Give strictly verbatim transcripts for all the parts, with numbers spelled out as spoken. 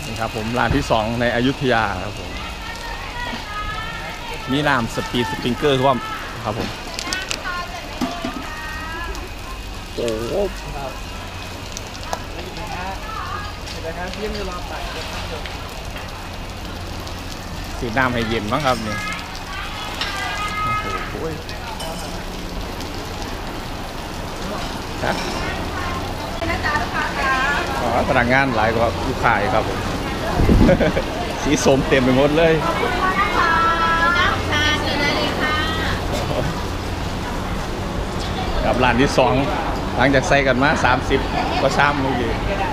นี่ครับผมร้านที่สองในอยุธยาครับผมมีน้ำสปีดสปริงเกอร์ร่วมครับผมโอ้โหสีน้ำให้เย็นบ้างครับนี่โอ้โหฮะอ๋อพนักงานหลายกว่าลูกค้าครับผม สีส้มเต็มไปหมดเลยกับร้านที่สองหลังจากใส่กันมาสามสิบก็ซ้ำเมื่อกี้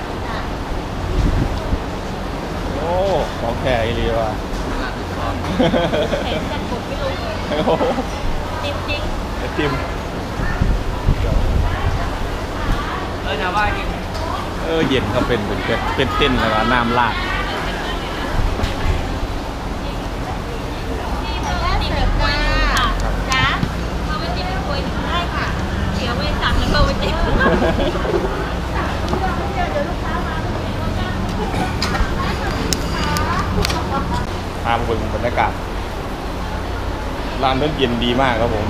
โอ้ของแค่อีรีว่ะเห็นจากกดไม่รู้จริงจริงจิ้มเออนะว่าจริงเออเย็นเขาเป็นเป็นเป็นเต้นแล้วน้ำลาดจิ้มแบบว่าจ้าเราไปจิ้มคุยได้ค่ะเดี๋ยวไปสั่งแล้วเราไปจิ้มพามาดูบรรยากาศร้านนั้นเย็นดีมากครับผม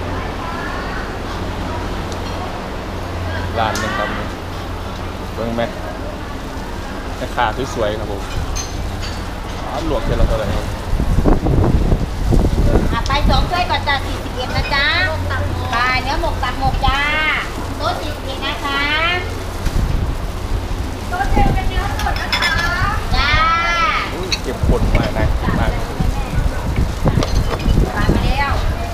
ร้านนึงครับเบิ้งแม็กราคาสวยๆครับผมหลวกเท่าไหร่เท่าไหร่ครับไปสองถ้วยก่อนจ้าสี่สิบเอ็ดนะจ๊ะไปเนื้อหมกตับหมกจ้าโต๊ะสี่สิบเอ็ดนะคะโต๊ะเจ็ดเป็นเนื้อสดนะคะจ้าเก็บคนมานะมากไปมาแล้ว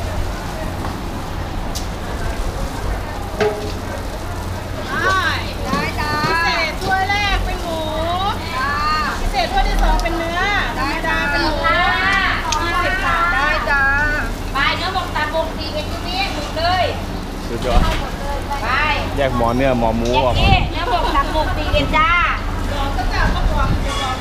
ได้จ้าพิเศษถ้วยแรกเป็นหมูจ้าพิเศษถ้วยที่สองเป็นเนื้อได้จ้าเป็นหมูยี่สิบบาทได้จ้าไปเนื้อหมกตับหมกสี่เอ็ดยูวีหมดเลยสุดยอดไปแยกหมอเนื้อหมอหมูออกมาเนื้อหมกตับหมกสี่เอ็ดจ้าลองก็จับก็ลองจะลอง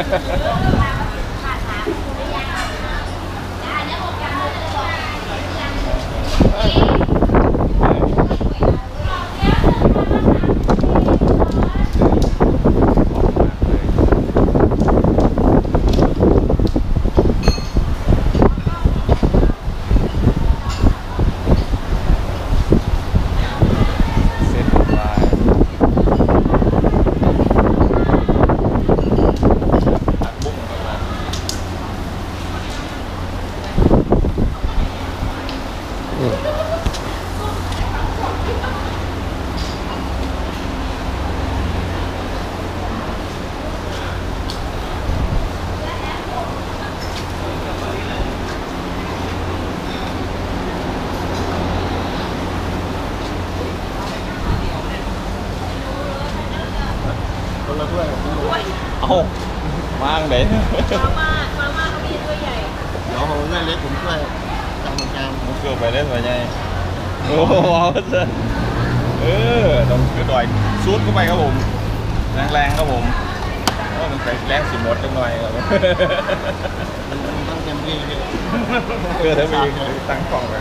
เอาว่างเลยมาม่ามาม่าเขามีถ้วยใหญ่เดี๋ยวผมนั่นเล็กผมช่วยจำจำผมเกือบไปเล่นไปไงโอ้โหเออต้องคือต่อยซูดเข้าไปครับผมแรงๆครับผมเพราะมันใส่แรงสิมดจังหน่อยครับมันต้องเต็มที่เลยเออถ้ามีตั้งกล่องเลย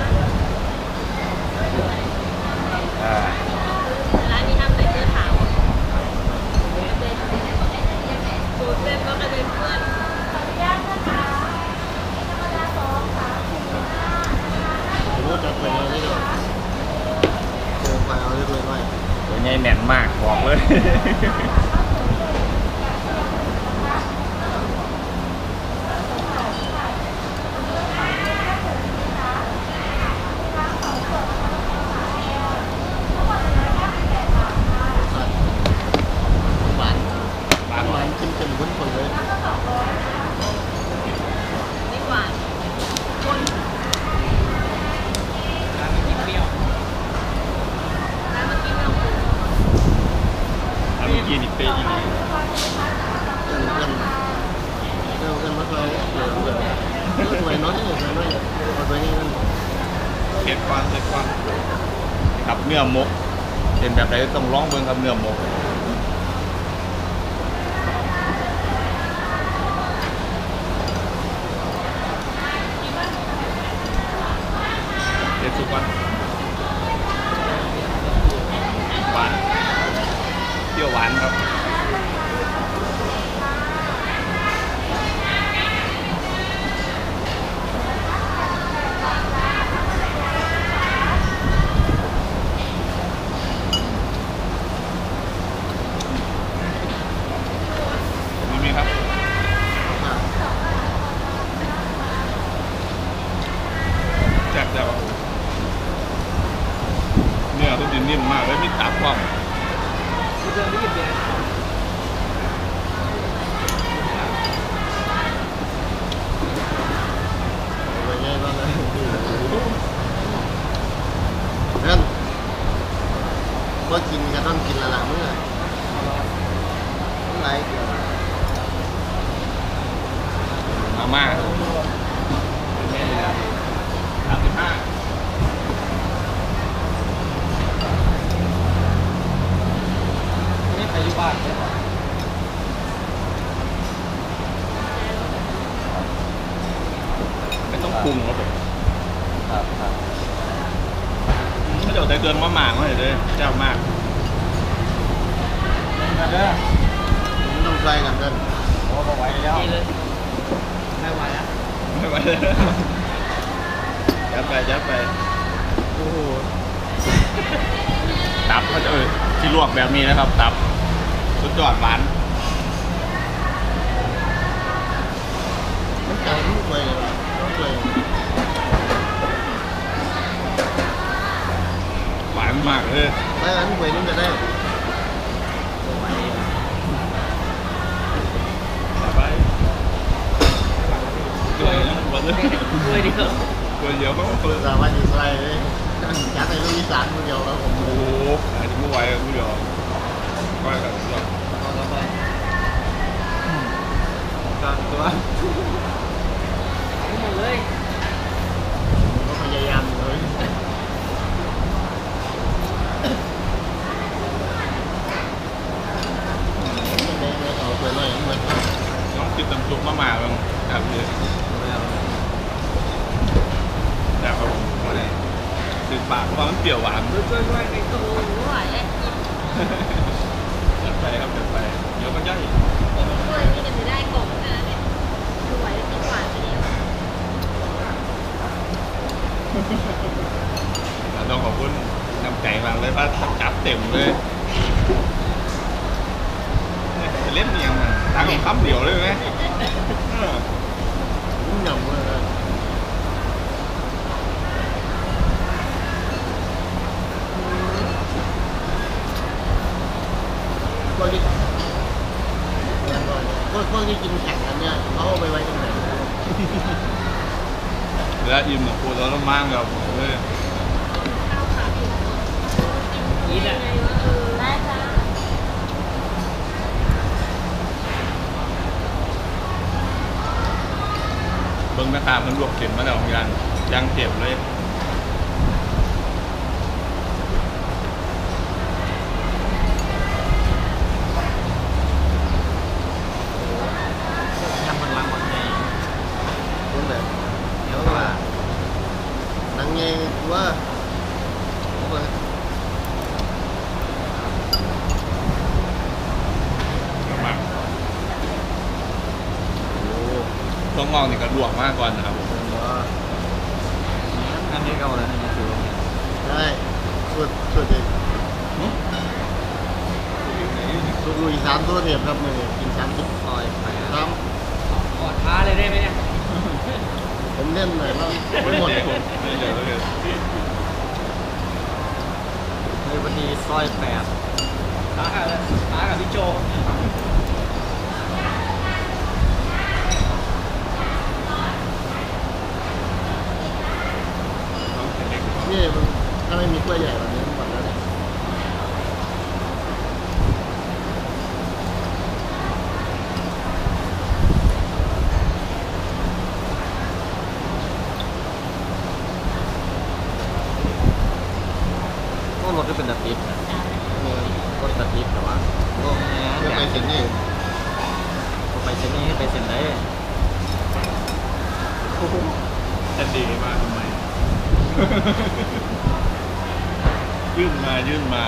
อ่าร้านนี้ทำใส่เสื้อขาวสูตรเป็นก็กระเด็นเพื่อนผมก็จะไปเอาได้ด้วยเจอไปเอาได้ด้วยด้วยตัวใหญ่แน่นมากบอกเลยกินอีกเป๊ะอีกเกินเกินเกินเกินมาเคยเกินเกินสวยน้อยสวยน้อยเอาไปนี่มันเผ็ดกว่าเผ็ดกว่าครับเนื้อมกเป็นแบบไหนต้องร้องเบิ้งครับเนื้อมกเผ็ดสุดวันหวานเปรี้ยวหวานครับไรเกี่ยวมาม่าสามสิบห้านี่ไปอยู่บ้านเลยไม่ต้องปรุงครับผมครับครับไม่เดี๋ยวแต่เกินมาหมากมาเลยเจ้ามากกันเด้อไม่ต้องใส่กันกันโอ้ไม่ไหวแล้วไม่ไหวอ่ะไม่ไหวแล้วยัดไปยัดไปโอ้โหตับเขาจะเออที่ลวกแบบนี้นะครับตับสุดยอดหวานมันไก่ลูกเลยลูกเลยหวานมากเลยได้อันเวยนี่จะได้ไปด้วยนะหมดเลยด้วยเดียวด้วยเดียวก็เปิดสามารถดีไซน์เลยยัดในลูกอีสานคนเดียวแล้วผมโอ้โหอันนี้ไม่ไหวเลยผู้เดียวก็กันสุดยอดการตัวหมดเลยก็พยายามเลยเอาไปเลยเหมือนน้องติดตำซุปมาหมาบ้างแบบนี้แบบครับผมมาเลยติดปากเพราะมันเปรี้ยวหวานด้วยด้วยด้วยในตัวหวานและกินจัดไปครับจัดไปเดี๋ยวมันย่อยกล้วยนี่ก็จะได้กล่องนะเนี่ยสวยและกินหวานไปเดียวเราต้องขอบคุณน้ำใจมากเลยว่าจับเต็มเลยจะเล่นเนียงมันตั้งคำเดียวเลยไหมหยำเลยพวกที่พวกพวกที่กินแข่งกันเนี่ยเขาเอาไปไว้ตรงไหนแล้วอิ่มเนี่ยปูเราต้องมั่งแบบเลยกินอ่ะได้จ้าเบิ้งแม่ค้ามันลวกเข็นมาแล้วเหมือนกันยังเจ็บเลยยำมันลังมันไงคุณแบบเดี๋ยวว่านังไงว่าโอ้ยมากตัวงอกนี่ก็ลวกมากก่อนนะครับผมอันนี้ก็แล้วนี่คือได้สุดสุดเลยสุดลุยสามตัวเทียบครับมือกินสามสิบซอยไปครับกอดท้าเลยได้ไหมเนี่ยผมเล่นหน่อยแล้วไม่หมดผมไม่เดี๋ยวเลยในวันนี้ซอยแปดท้ากับท้ากับพี่โจนี่มันถ้าไม่มีกล้วยใหญ่แบบนี้หมดแล้วเนี่ยก็รถก็เป็นแบบติดรถแบบติดแต่ว่าก็จะไปเซ็นนี่ไปเซ็นนี่ไปเซ็นได้จะดีมากทำไม ยื่นมายื่นมา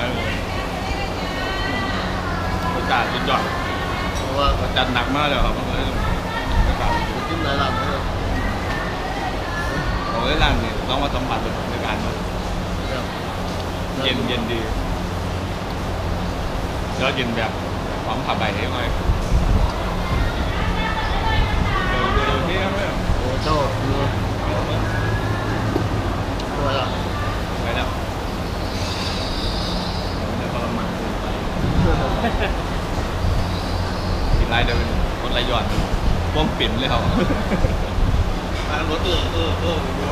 โอกาสสุดยอดเพราะว่าจัดหนักมากเลยครับเลยโอกาสกินหลายหลังเลยของเล่นร้านเนี่ยต้องมาสัมผัสเป็นในการเย็นเย็นดีแล้วเย็นแบบความผ่าใบให้หน่อยเดี๋ยวเดี๋ยวเที่ยงเลยโอ้เจ้าคือตัวละไปแล้วเดี๋ยวทรมานไปกินไรเดี๋ยวเป็นคนไรหยอดป้อมปิ่นเลยเขารถเออเออเออดู